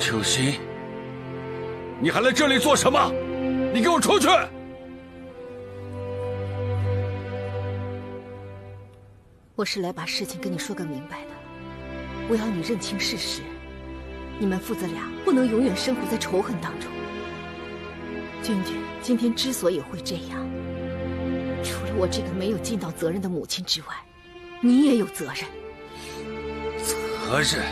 秋心，你还来这里做什么？你给我出去！ 我是来把事情跟你说个明白的。我要你认清事实，你们父子俩不能永远生活在仇恨当中。君君今天之所以会这样，除了我这个没有尽到责任的母亲之外，你也有责任。 责任？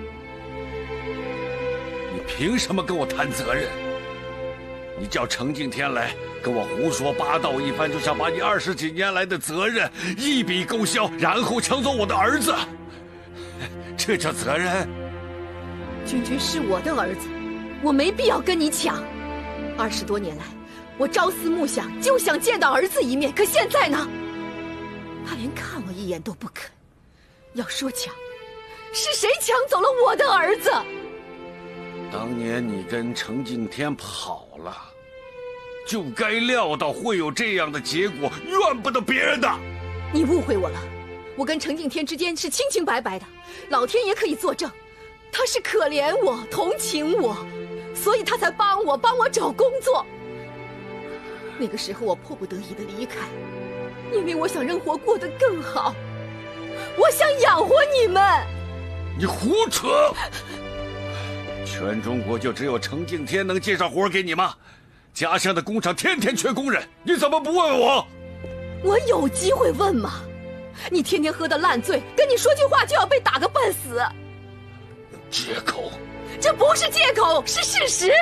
你凭什么跟我谈责任？你叫程敬天来跟我胡说八道一番，就想把你20几年来的责任一笔勾销，然后抢走我的儿子，这叫责任？ 君君是我的儿子，我没必要跟你抢。20多年来，我朝思暮想，就想见到儿子一面。可现在呢，他连看我一眼都不肯。要说抢，是谁抢走了我的儿子？ 当年你跟程敬天跑了，就该料到会有这样的结果，怨不得别人的。 你误会我了，我跟程敬天之间是清清白白的，老天爷可以作证。他是可怜我，同情我，所以他才帮我找工作。那个时候我迫不得已的离开，因为我想生活过得更好，我想养活你们。 你胡扯！全中国就只有程敬天能介绍活给你吗？家乡的工厂天天缺工人，你怎么不问我？ 我有机会问吗？你天天喝得烂醉，跟你说句话就要被打个半死。 借口？ 这不是借口，是事实。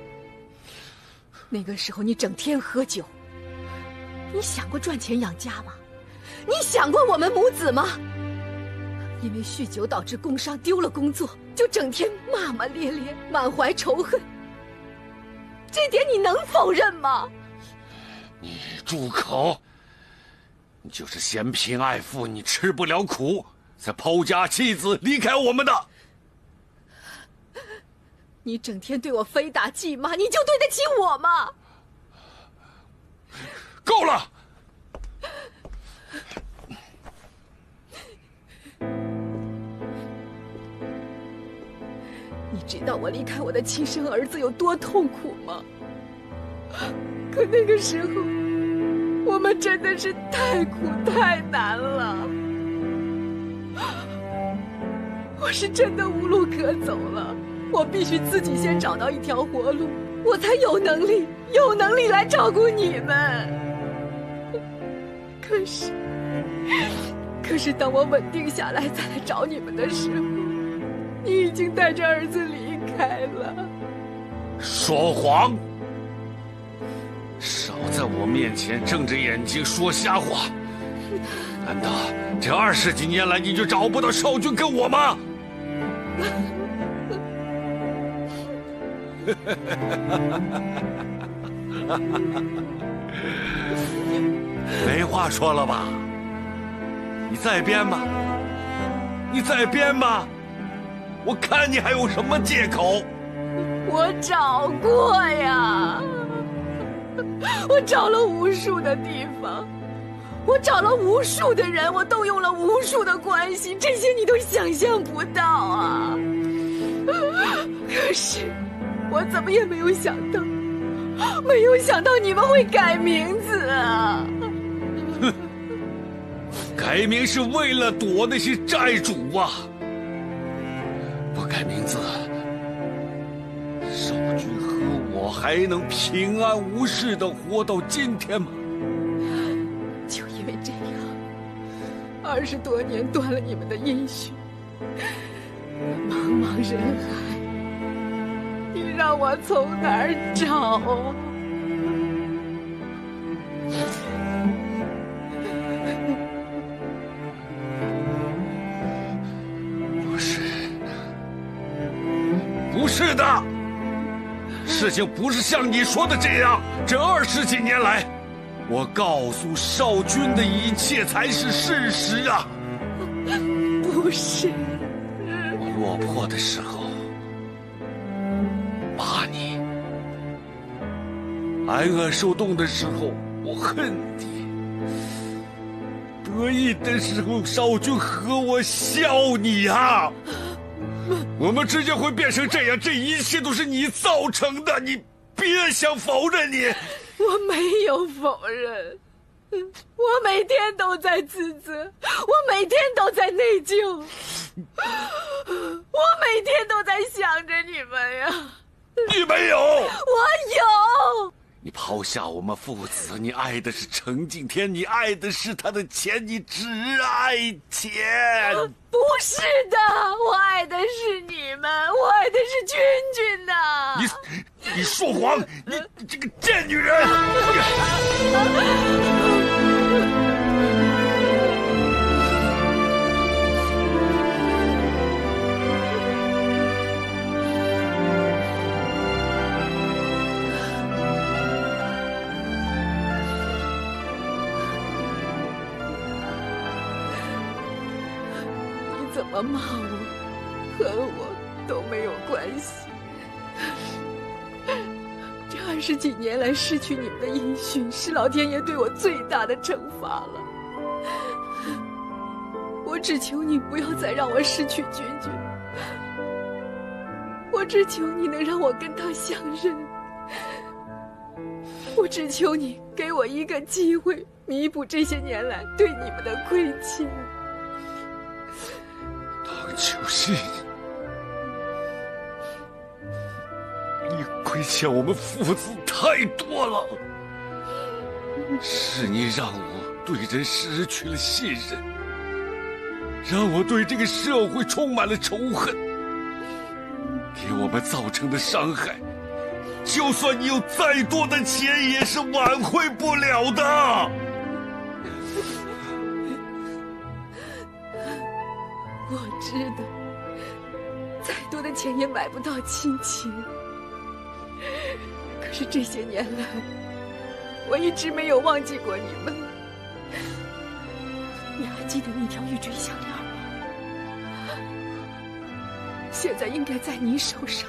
那个时候你整天喝酒，你想过赚钱养家吗？你想过我们母子吗？因为酗酒导致工伤丢了工作，就整天骂骂咧咧，满怀仇恨。这点你能否认吗？ 你住口！你就是嫌贫爱富，你吃不了苦，才抛家弃子离开我们的。 你整天对我非打即骂，你就对得起我吗？ 够了！ 你知道我离开我的亲生儿子有多痛苦吗？可那个时候，我们真的是太苦太难了。我是真的无路可走了，我必须自己先找到一条活路，我才有能力来照顾你们。可是当我稳定下来再来找你们的时候，你已经带着儿子离开了。 说谎！少在我面前睁着眼睛说瞎话！难道这20几年来你就找不到少君跟我吗？没话说了吧？你再编吧，你再编吧，我看你还有什么借口？ 我找过呀，我找了无数的地方，我找了无数的人，我动用了无数的关系，这些你都想象不到啊！可是我怎么也没有想到你们会改名字啊！ 哼，改名是为了躲那些债主啊！不改名字，少君和我还能平安无事地活到今天吗？ 就因为这样，20多年断了你们的音讯，茫茫人海，你让我从哪儿找？ 不是的，事情不是像你说的这样。这20几年来，我告诉少君的一切才是事实啊！ 不是， 我落魄的时候骂你，挨饿受冻的时候我恨你，得意的时候少君和我笑你啊！ 我们之间会变成这样，这一切都是你造成的，你别想否认你。 我没有否认，我每天都在自责，我每天都在内疚，我每天都在想着你们呀。 你没有， 我有。 你抛下我们父子，你爱的是程敬天，你爱的是他的钱，你只爱钱。 不是的，我爱的是你们，我爱的是君君呐。 你说谎，你这个贱女人！ 怎么骂我和我都没有关系。这20几年来失去你们的音讯，是老天爷对我最大的惩罚了。我只求你不要再让我失去君君，我只求你能让我跟他相认，我只求你给我一个机会，弥补这些年来对你们的亏欠。 唐秋信，你亏欠我们父子太多了，是你让我对人失去了信任，让我对这个社会充满了仇恨，给我们造成的伤害，就算你有再多的钱也是挽回不了的。 我知道，再多的钱也买不到亲情。可是这些年来，我一直没有忘记过你们。你还记得那条玉坠项链吗？现在应该在你手上。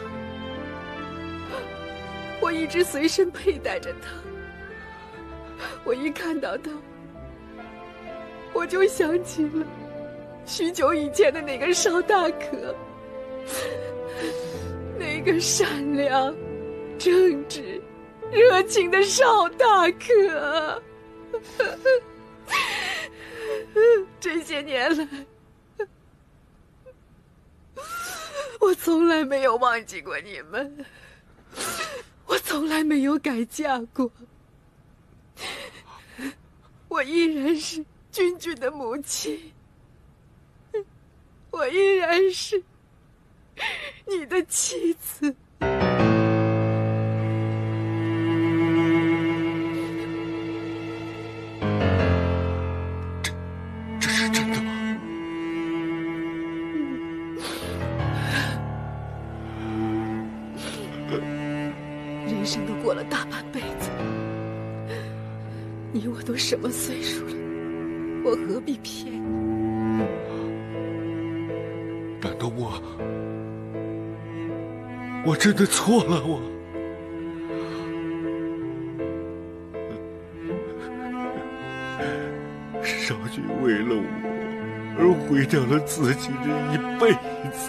我一直随身佩戴着它。我一看到它，我就想起了许久以前的那个邵大可，那个善良、正直、热情的邵大可。这些年来，我从来没有忘记过你们，我从来没有改嫁过，我依然是君君的母亲。我依然是你的妻子。 这是真的吗？ 人生都过了大半辈子，你我都什么岁数了，我何必骗你？ 难道我真的错了？少君为了我而毁掉了自己这一辈子，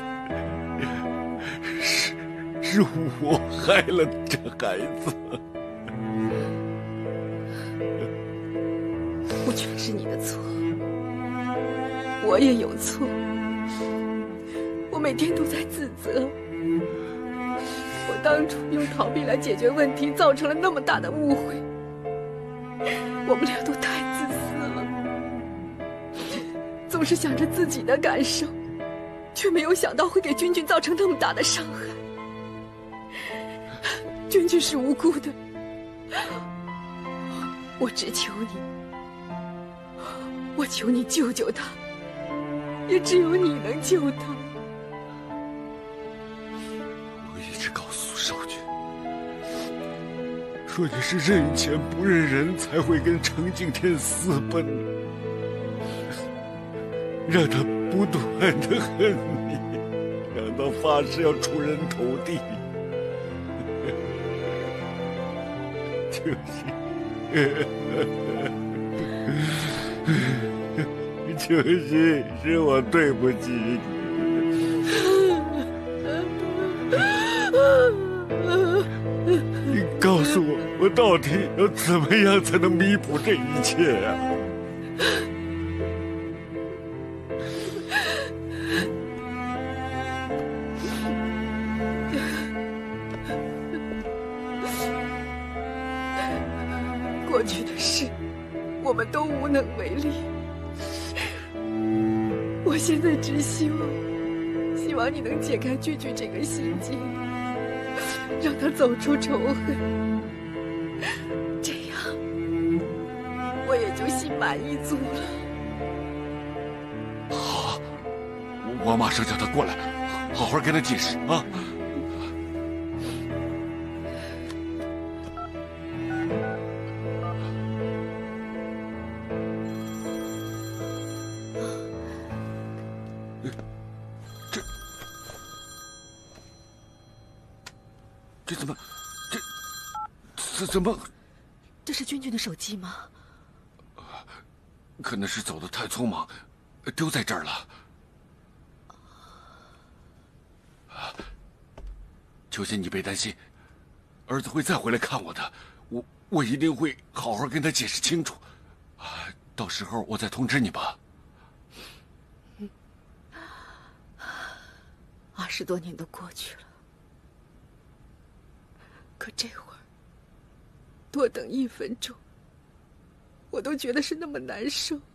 是我害了这孩子。 不全是你的错，我也有错。我每天都在自责，我当初用逃避来解决问题，造成了那么大的误会。我们俩都太自私了，总是想着自己的感受，却没有想到会给君君造成那么大的伤害。君君是无辜的，我只求你，我求你救救他，也只有你能救他。 告诉少君，说你是认钱不认人，才会跟程敬天私奔，让他不断的恨你，让他发誓要出人头地。秋心，是我对不起你。 我到底要怎么样才能弥补这一切呀？ 过去的事，我们都无能为力。我现在只希望你能解开句句这个心结，让他走出仇恨，这样我也就心满意足了。 好，我马上叫他过来，好好跟他解释啊。这怎么？这怎么？ 这是君君的手机吗？ 可能是走得太匆忙，丢在这儿了。求求你别担心，儿子会再回来看我的，我一定会好好跟他解释清楚。到时候我再通知你吧。 20多年都过去了。可这会儿，多等1分钟，我都觉得是那么难受。